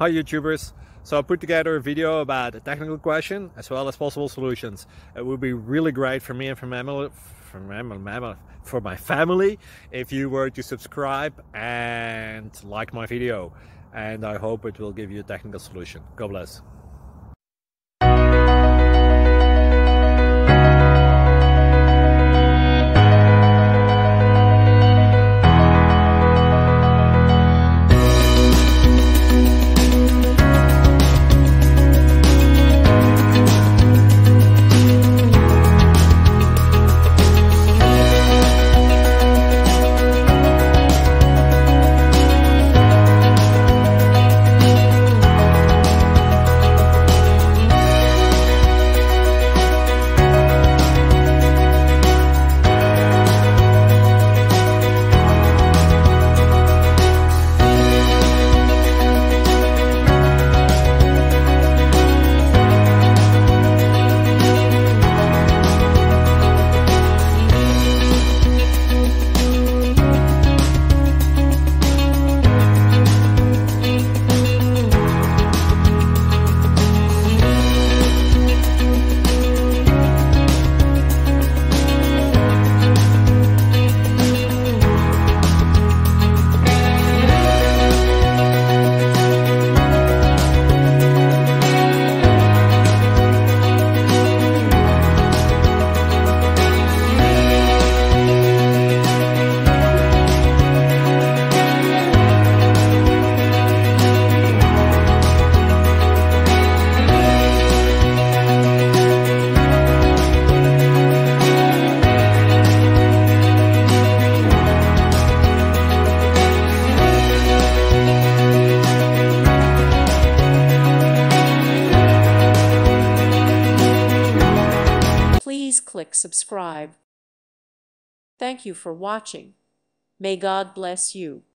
Hi YouTubers! So I put together a video about a technical question as well as possible solutions. It would be really great for me and for my family if you were to subscribe and like my video, and I hope it will give you a technical solution. God bless. Please click subscribe. Thank you for watching. May God bless you.